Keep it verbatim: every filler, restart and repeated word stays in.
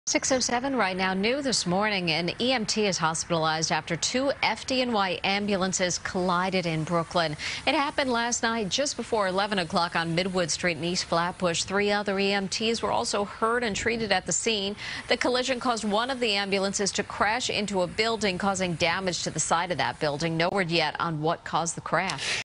six oh seven right now. New this morning, an E M T is hospitalized after two F D N Y ambulances collided in Brooklyn. It happened last night just before eleven o'clock on Midwood Street in East Flatbush. Three other E M Ts were also hurt and treated at the scene. The collision caused one of the ambulances to crash into a building, causing damage to the side of that building. No word yet on what caused the crash.